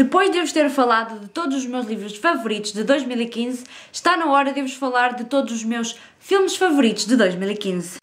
Depois de eu vos ter falado de todos os meus livros favoritos de 2015, está na hora de eu vos falar de todos os meus filmes favoritos de 2015.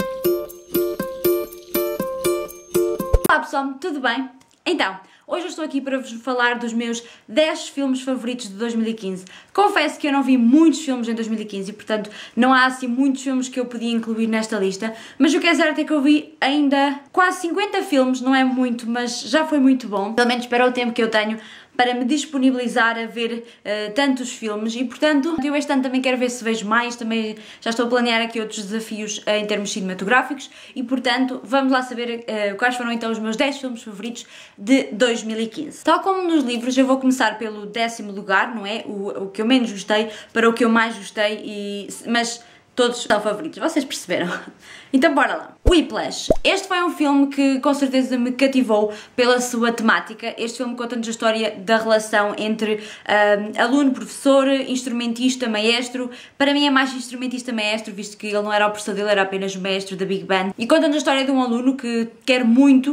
Olá pessoal, tudo bem? Então, hoje eu estou aqui para vos falar dos meus 10 filmes favoritos de 2015. Confesso que eu não vi muitos filmes em 2015 e, portanto, não há assim muitos filmes que eu podia incluir nesta lista, mas o que é certo é que eu vi ainda quase 50 filmes, não é muito, mas já foi muito bom. Pelo menos para o tempo que eu tenho para me disponibilizar a ver tantos filmes e, portanto, eu este ano também quero ver se vejo mais, também já estou a planear aqui outros desafios em termos cinematográficos e, portanto, vamos lá saber quais foram então os meus 10 filmes favoritos de 2015. Tal como nos livros, eu vou começar pelo 10º lugar, não é? O que eu menos gostei para o que eu mais gostei, mas todos são favoritos, vocês perceberam? Então bora lá. Whiplash. Este foi um filme que com certeza me cativou pela sua temática. Este filme conta-nos a história da relação entre aluno, professor, instrumentista, maestro. Para mim é mais instrumentista maestro, visto que ele não era o professor dele, era apenas o maestro da Big Band. E conta-nos a história de um aluno que quer muito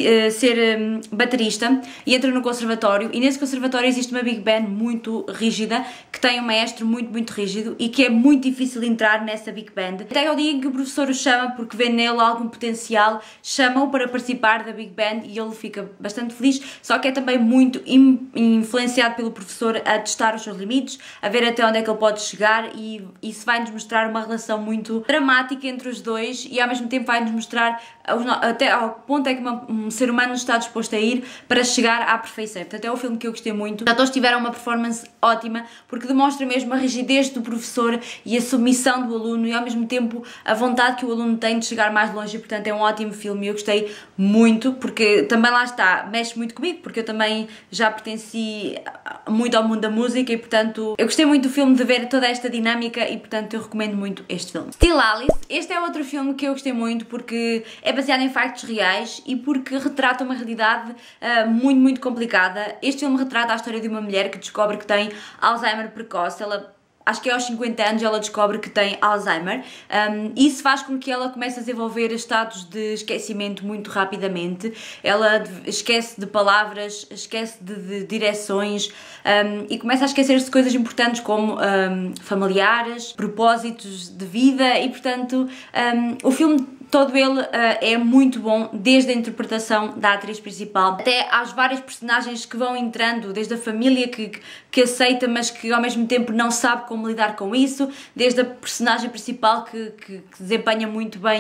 ser baterista e entra no conservatório. E nesse conservatório existe uma Big Band muito rígida, que tem um maestro muito rígido e que é muito difícil entrar nessa Big Band. Até ao dia em que o professor o chama porque vê nele algum potencial, chama-o para participar da Big Band e ele fica bastante feliz, só que é também muito influenciado pelo professor a testar os seus limites, a ver até onde é que ele pode chegar e isso vai-nos mostrar uma relação muito dramática entre os dois e ao mesmo tempo vai-nos mostrar até ao ponto é que um ser humano está disposto a ir para chegar à perfeição. Portanto, é um filme que eu gostei muito. Já todos tiveram uma performance ótima porque demonstra mesmo a rigidez do professor e a submissão do aluno e ao mesmo tempo a vontade que o aluno tem de chegar mais longe e, portanto, é um ótimo filme e eu gostei muito porque também lá está, mexe muito comigo porque eu também já pertenci muito ao mundo da música e, portanto, eu gostei muito do filme, de ver toda esta dinâmica e, portanto, eu recomendo muito este filme. Still Alice. Este é outro filme que eu gostei muito porque é baseado em factos reais e porque retrata uma realidade muito complicada. Este filme retrata a história de uma mulher que descobre que tem Alzheimer precoce. Ela, acho que é aos 50 anos, ela descobre que tem Alzheimer. Isso faz com que ela comece a desenvolver estados de esquecimento muito rapidamente. Ela esquece de palavras, esquece de direções e começa a esquecer-se de coisas importantes como familiares, propósitos de vida e, portanto, o filme todo ele é muito bom, desde a interpretação da atriz principal até às várias personagens que vão entrando, desde a família que aceita mas que ao mesmo tempo não sabe como lidar com isso, desde a personagem principal que desempenha muito bem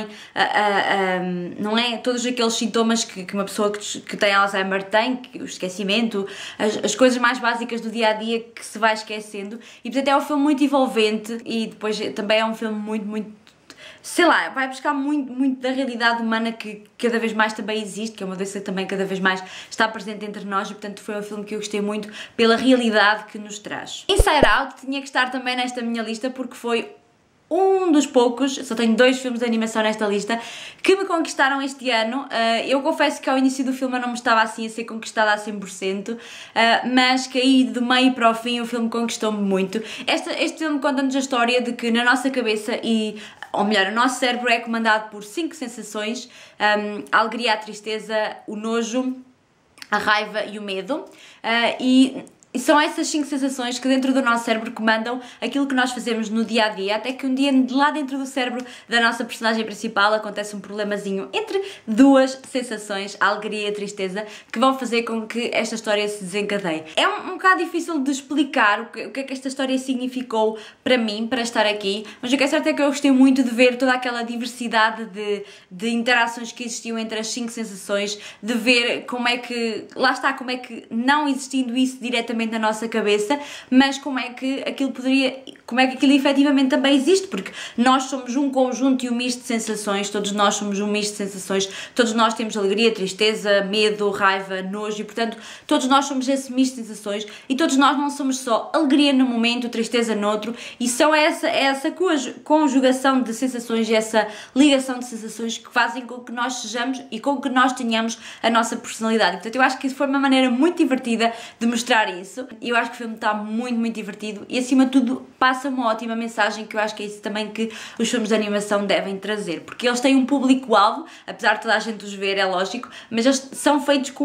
não é? Todos aqueles sintomas que uma pessoa que tem Alzheimer tem, o esquecimento, as coisas mais básicas do dia a dia que se vai esquecendo e portanto é um filme muito envolvente e depois também é um filme muito sei lá, vai buscar muito da realidade humana que cada vez mais também existe, que é uma doença que também cada vez mais está presente entre nós e, portanto, foi um filme que eu gostei muito pela realidade que nos traz. Inside Out tinha que estar também nesta minha lista porque foi um dos poucos, só tenho 2 filmes de animação nesta lista, que me conquistaram este ano. Eu confesso que ao início do filme eu não me estava assim a ser conquistada a 100%, mas que aí de meio para o fim o filme conquistou-me muito. Este filme conta-nos a história de que na nossa cabeça ou melhor, o nosso cérebro é comandado por 5 sensações, a alegria, a tristeza, o nojo, a raiva e o medo, e são essas 5 sensações que dentro do nosso cérebro comandam aquilo que nós fazemos no dia a dia, até que um dia lá dentro do cérebro da nossa personagem principal acontece um problemazinho entre 2 sensações, a alegria e a tristeza, que vão fazer com que esta história se desencadeie. É um bocado difícil de explicar o que é que esta história significou para mim, para estar aqui, mas o que é certo é que eu gostei muito de ver toda aquela diversidade de interações que existiam entre as 5 sensações, de ver como é que, lá está, como é que não existindo isso diretamente na nossa cabeça, mas como é que aquilo efetivamente também existe, porque nós somos um conjunto e um misto de sensações, todos nós somos um misto de sensações, todos nós temos alegria, tristeza, medo, raiva, nojo e, portanto, todos nós somos esse misto de sensações e todos nós não somos só alegria num momento, tristeza noutro e só essa conjugação de sensações e essa ligação de sensações que fazem com que nós sejamos e com que nós tenhamos a nossa personalidade. Portanto, eu acho que isso foi uma maneira muito divertida de mostrar isso. E eu acho que o filme está muito divertido e, acima de tudo, passa uma ótima mensagem, que eu acho que é isso também que os filmes de animação devem trazer, porque eles têm um público-alvo, apesar de toda a gente os ver, é lógico, mas eles são feitos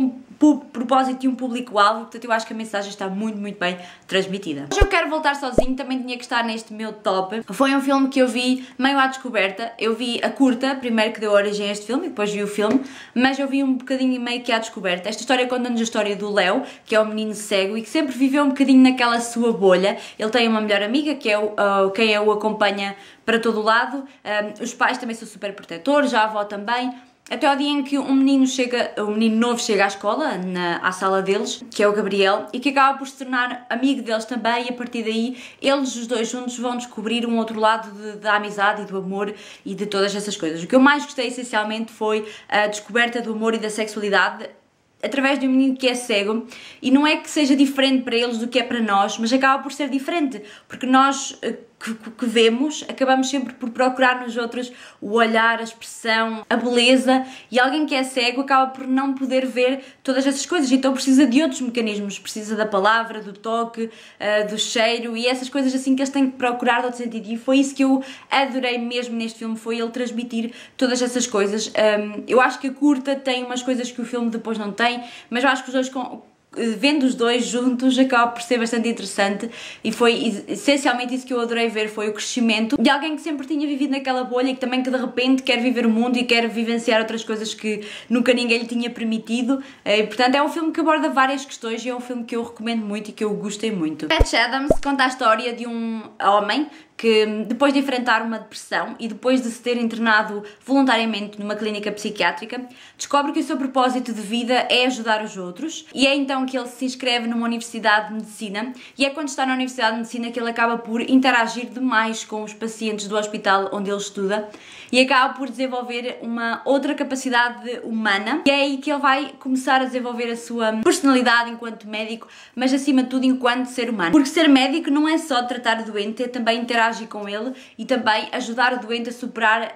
propósito e um público-alvo, portanto eu acho que a mensagem está muito bem transmitida. Hoje eu quero voltar sozinho, também tinha que estar neste meu top. Foi um filme que eu vi meio à descoberta. Eu vi a curta, primeiro, que deu origem a este filme, e depois vi o filme, mas eu vi um bocadinho meio que à descoberta. Esta história conta-nos a história do Léo, que é um menino cego e que sempre viveu um bocadinho naquela sua bolha. Ele tem uma melhor amiga, que é quem o acompanha para todo o lado. Os pais também são super protetores, a avó também. Até ao dia em que um menino novo chega à escola, à sala deles, que é o Gabriel, e que acaba por se tornar amigo deles também, e a partir daí eles, os dois juntos, vão descobrir um outro lado da amizade e do amor e de todas essas coisas. O que eu mais gostei essencialmente foi a descoberta do amor e da sexualidade através de um menino que é cego, e não é que seja diferente para eles do que é para nós, mas acaba por ser diferente, porque nós que vemos, acabamos sempre por procurar nos outros o olhar, a expressão, a beleza, e alguém que é cego acaba por não poder ver todas essas coisas, então precisa de outros mecanismos, precisa da palavra, do toque, do cheiro, e essas coisas assim que eles têm que procurar de outro sentido, e foi isso que eu adorei mesmo neste filme, foi ele transmitir todas essas coisas. Eu acho que a curta tem umas coisas que o filme depois não tem, mas eu acho que os dois, vendo os dois juntos, acaba por ser bastante interessante, e foi essencialmente isso que eu adorei ver, foi o crescimento de alguém que sempre tinha vivido naquela bolha e que também que de repente quer viver o mundo e quer vivenciar outras coisas que nunca ninguém lhe tinha permitido, e portanto é um filme que aborda várias questões e é um filme que eu recomendo muito e que eu gostei muito. Patch Adams conta a história de um homem que, depois de enfrentar uma depressão e depois de se ter internado voluntariamente numa clínica psiquiátrica, descobre que o seu propósito de vida é ajudar os outros, e é então que ele se inscreve numa universidade de medicina, e é quando está na universidade de medicina que ele acaba por interagir demais com os pacientes do hospital onde ele estuda, e acaba por desenvolver uma outra capacidade humana, e é aí que ele vai começar a desenvolver a sua personalidade enquanto médico, mas acima de tudo enquanto ser humano. Porque ser médico não é só tratar o doente, é também interagir com ele e também ajudar o doente a superar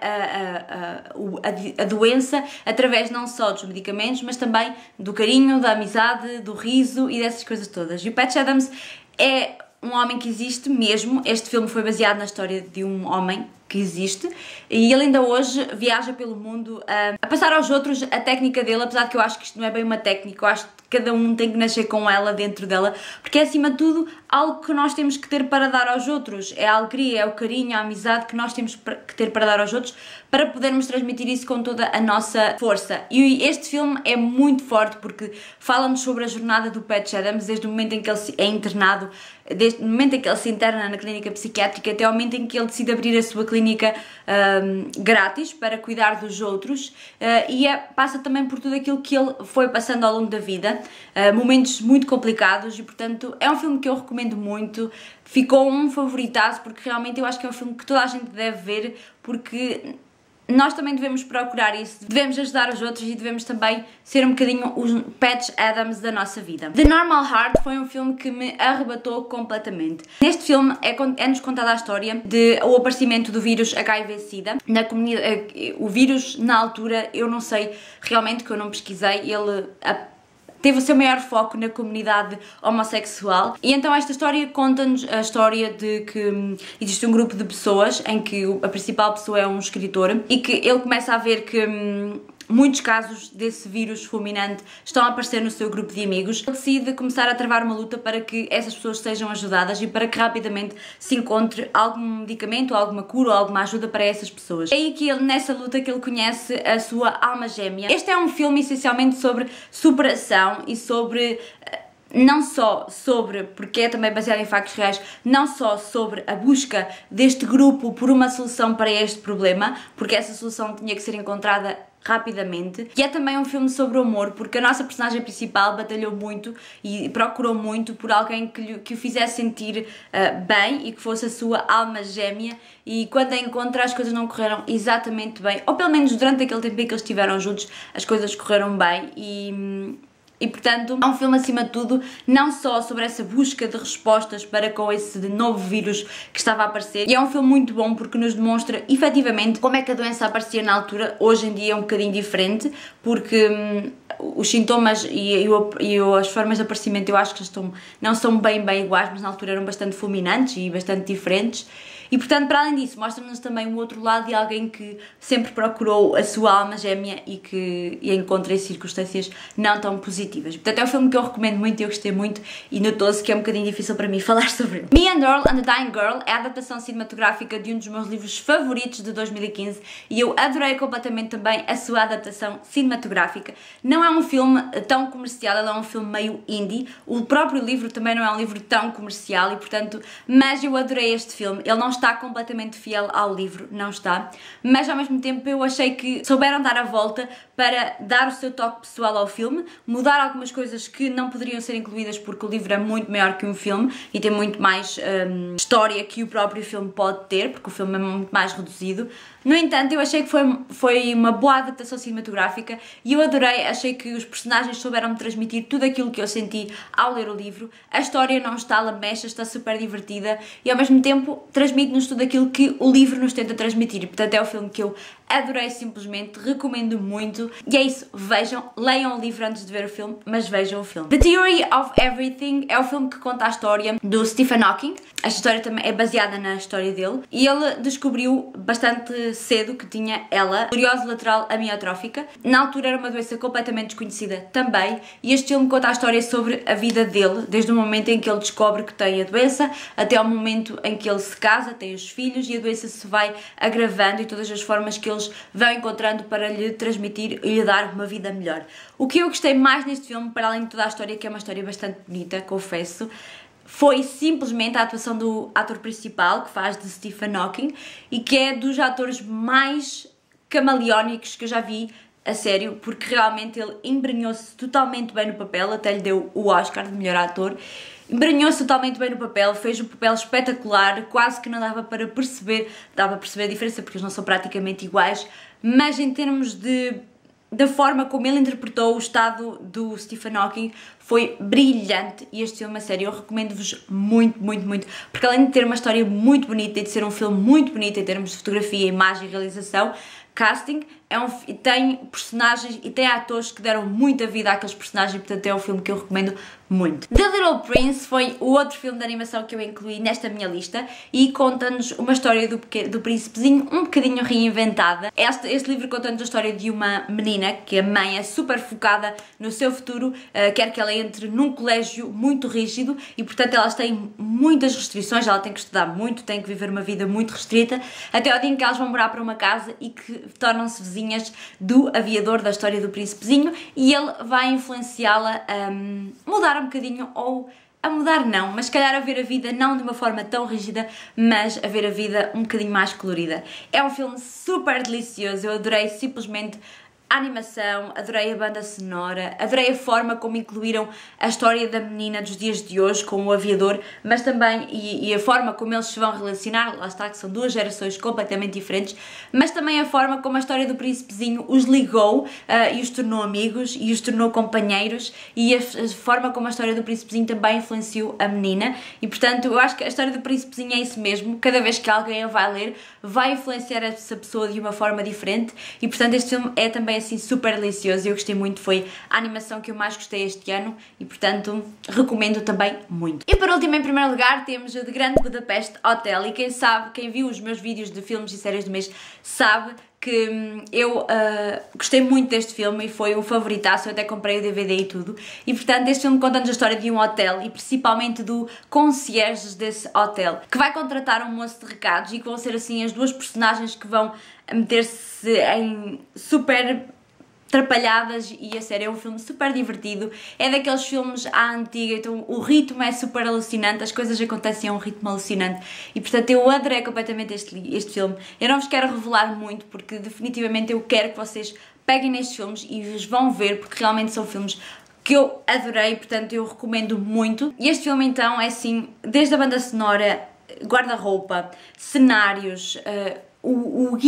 a doença através não só dos medicamentos, mas também do carinho, da amizade, do riso e dessas coisas todas. E o Patch Adams é um homem que existe mesmo. Este filme foi baseado na história de um homem que existe, e ele ainda hoje viaja pelo mundo a passar aos outros a técnica dele, apesar de que eu acho que isto não é bem uma técnica, eu acho que cada um tem que nascer com ela dentro dela, porque é acima de tudo algo que nós temos que ter para dar aos outros, é a alegria, é o carinho, a amizade que nós temos que ter para dar aos outros, para podermos transmitir isso com toda a nossa força. E este filme é muito forte porque fala-nos sobre a jornada do Patch Adams, desde o momento em que ele é internado, desde o momento em que ele se interna na clínica psiquiátrica até ao momento em que ele decide abrir a sua clínica grátis para cuidar dos outros, e passa também por tudo aquilo que ele foi passando ao longo da vida, momentos muito complicados, e portanto é um filme que eu recomendo muito. Ficou um favoritaço porque realmente eu acho que é um filme que toda a gente deve ver, porque nós também devemos procurar isso, devemos ajudar os outros e devemos também ser um bocadinho os Patch Adams da nossa vida. The Normal Heart foi um filme que me arrebatou completamente. Neste filme é-nos contada a história do aparecimento do vírus HIV-Sida na comunidade. O vírus, na altura, eu não sei realmente, que eu não pesquisei, ele teve o seu maior foco na comunidade homossexual, e então esta história conta-nos a história de que existe um grupo de pessoas em que a principal pessoa é um escritor, e que ele começa a ver que muitos casos desse vírus fulminante estão a aparecer no seu grupo de amigos. Ele decide começar a travar uma luta para que essas pessoas sejam ajudadas e para que rapidamente se encontre algum medicamento, alguma cura ou alguma ajuda para essas pessoas. É aí que ele, nessa luta, que ele conhece a sua alma gêmea. Este é um filme essencialmente sobre superação e sobre não só sobre, porque é também baseado em factos reais, não só sobre a busca deste grupo por uma solução para este problema, porque essa solução tinha que ser encontrada rapidamente, e é também um filme sobre o amor, porque a nossa personagem principal batalhou muito e procurou muito por alguém que o fizesse sentir bem e que fosse a sua alma gêmea, e quando a encontra as coisas não correram exatamente bem, ou pelo menos durante aquele tempo em que eles estiveram juntos as coisas correram bem, e portanto é um filme acima de tudo não só sobre essa busca de respostas para com esse novo vírus que estava a aparecer, e é um filme muito bom porque nos demonstra efetivamente como é que a doença aparecia na altura. Hoje em dia é um bocadinho diferente, porque os sintomas e as formas de aparecimento eu acho que não são bem iguais, mas na altura eram bastante fulminantes e bastante diferentes. E portanto, para além disso, mostra-nos também um outro lado de alguém que sempre procurou a sua alma gêmea e que a encontra em circunstâncias não tão positivas. Portanto, é um filme que eu recomendo muito e eu gostei muito, e notou-se que é um bocadinho difícil para mim falar sobre ele. Me and Earl and the Dying Girl é a adaptação cinematográfica de um dos meus livros favoritos de 2015 e eu adorei completamente também a sua adaptação cinematográfica. Não é um filme tão comercial, ele é um filme meio indie. O próprio livro também não é um livro tão comercial e portanto, mas eu adorei este filme. Ele não está completamente fiel ao livro, não está, mas ao mesmo tempo eu achei que souberam dar a volta para dar o seu toque pessoal ao filme, mudar algumas coisas que não poderiam ser incluídas porque o livro é muito maior que um filme e tem muito mais história que o próprio filme pode ter, porque o filme é muito mais reduzido. No entanto, eu achei que foi uma boa adaptação cinematográfica e eu adorei, achei que os personagens souberam transmitir tudo aquilo que eu senti ao ler o livro. A história não está lamecha, está super divertida e ao mesmo tempo transmite-nos tudo aquilo que o livro nos tenta transmitir e portanto é o filme que eu adorei simplesmente, recomendo muito. E é isso, vejam, leiam o livro antes de ver o filme, mas vejam o filme. The Theory of Everything é o filme que conta a história do Stephen Hawking. Esta história também é baseada na história dele e ele descobriu bastante cedo que tinha esclerose lateral amiotrófica. Na altura era uma doença completamente desconhecida também e este filme conta a história sobre a vida dele, desde o momento em que ele descobre que tem a doença até ao momento em que ele se casa, tem os filhos e a doença se vai agravando e todas as formas que eles vão encontrando para lhe transmitir e lhe dar uma vida melhor. O que eu gostei mais neste filme, para além de toda a história, que é uma história bastante bonita, confesso, foi simplesmente a atuação do ator principal, que faz de Stephen Hawking, e que é dos atores mais camaleónicos que eu já vi a sério, porque realmente ele embrenhou-se totalmente bem no papel, até lhe deu o Oscar de melhor ator. Embrenhou-se totalmente bem no papel, fez um papel espetacular, quase que não dava para perceber, dava para perceber a diferença porque eles não são praticamente iguais, mas em termos da forma como ele interpretou o estado do Stephen Hawking foi brilhante e este filme, a sério, eu recomendo-vos muito, muito, muito, porque além de ter uma história muito bonita e de ser um filme muito bonito em termos de fotografia, imagem e realização, casting, tem personagens e tem atores que deram muita vida àqueles personagens e portanto é um filme que eu recomendo muito. The Little Prince foi o outro filme de animação que eu incluí nesta minha lista e conta-nos uma história do príncipezinho um bocadinho reinventada. Este livro conta-nos a história de uma menina que a mãe é super focada no seu futuro, quer que ela entre num colégio muito rígido e portanto elas têm muitas restrições, ela tem que estudar muito, tem que viver uma vida muito restrita, até ao dia em que elas vão morar para uma casa e que tornam-se vizinhas do aviador da história do príncipezinho e ele vai influenciá-la a mudar um bocadinho, ou a mudar não, mas se calhar a ver a vida não de uma forma tão rígida, mas a ver a vida um bocadinho mais colorida. É um filme super delicioso, eu adorei simplesmente a animação, adorei a banda sonora, adorei a forma como incluíram a história da menina dos dias de hoje com o aviador, mas também, e a forma como eles se vão relacionar, lá está que são duas gerações completamente diferentes, mas também a forma como a história do príncipezinho os ligou e os tornou amigos e os tornou companheiros e a forma como a história do príncipezinho também influenciou a menina e portanto eu acho que a história do príncipezinho é isso mesmo, cada vez que alguém a vai ler vai influenciar essa pessoa de uma forma diferente e portanto este filme é também assim super delicioso e eu gostei muito, foi a animação que eu mais gostei este ano e portanto recomendo também muito. E por último, em primeiro lugar, temos o The Grand Budapest Hotel e quem sabe, quem viu os meus vídeos de filmes e séries do mês sabe que eu gostei muito deste filme e foi um favoritaço, eu até comprei o DVD e tudo e portanto este filme conta-nos a história de um hotel e principalmente do concierge desse hotel que vai contratar um moço de recados e que vão ser assim as duas personagens que vão meter-se em super trapalhadas e a sério é um filme super divertido, é daqueles filmes à antiga, então o ritmo é super alucinante, as coisas acontecem a um ritmo alucinante e portanto eu adorei completamente este filme. Eu não vos quero revelar muito porque definitivamente eu quero que vocês peguem nestes filmes e os vão ver porque realmente são filmes que eu adorei, portanto eu recomendo muito. E este filme então é assim, desde a banda sonora, guarda-roupa, cenários, o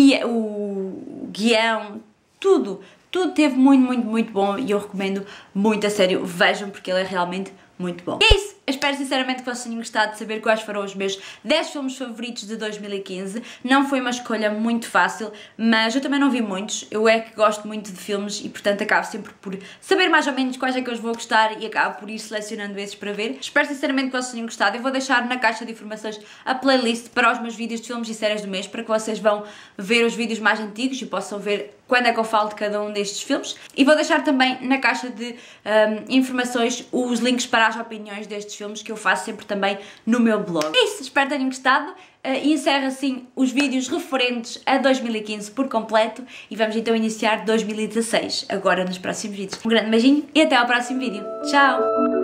guião, tudo teve muito, muito, muito bom e eu recomendo muito, a sério, vejam porque ele é realmente muito bom. E é isso! Eu espero sinceramente que vocês tenham gostado de saber quais foram os meus 10 filmes favoritos de 2015. Não foi uma escolha muito fácil, mas eu também não vi muitos. Eu é que gosto muito de filmes e, portanto, acabo sempre por saber mais ou menos quais é que eu vou gostar e acabo por ir selecionando esses para ver. Espero sinceramente que vocês tenham gostado. Eu vou deixar na caixa de informações a playlist para os meus vídeos de filmes e séries do mês, para que vocês vão ver os vídeos mais antigos e possam ver quando é que eu falo de cada um destes filmes. E vou deixar também na caixa de informações os links para as opiniões destes filmes que eu faço sempre também no meu blog. É isso, espero que tenham gostado. E encerro assim os vídeos referentes a 2015 por completo e vamos então iniciar 2016 agora nos próximos vídeos. Um grande beijinho e até ao próximo vídeo. Tchau!